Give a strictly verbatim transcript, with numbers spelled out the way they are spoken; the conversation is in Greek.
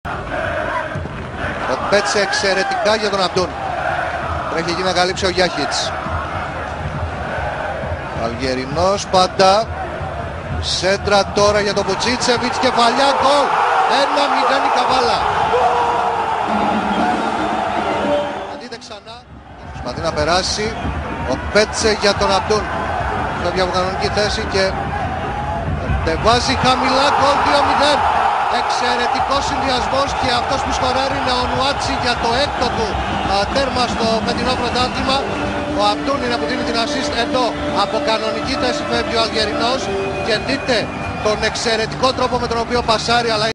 Ο Πέτσε εξαιρετικά για τον Αντών. Τρέχει εκεί να καλύψει ο Γιάχιτς. Αλγερινός πάντα. Σέντρα τώρα για τον Βουτσίτσεβιτς, κεφαλιά, γκολ. Ένα μηδέν η Καβάλα. Θα δείτε ξανά. Προσπαθεί να περάσει. Ο Πέτσε για τον Αντών. Φεύγει από κανονική θέση και βάζει χαμηλά, γκολ, δύο μηδέν. Εξαιρετικός συνδυασμός και αυτός που σκοράρει είναι ο Νουάτσι για το έκτο του α, τέρμα στο φετινό πρωτάθλημα. Ο Αμπτούν είναι που δίνει την assist εδώ. Από κανονική θέση φεύγει ο Αλγερινός και δείτε τον εξαιρετικό τρόπο με τον οποίο πασάρει, αλλά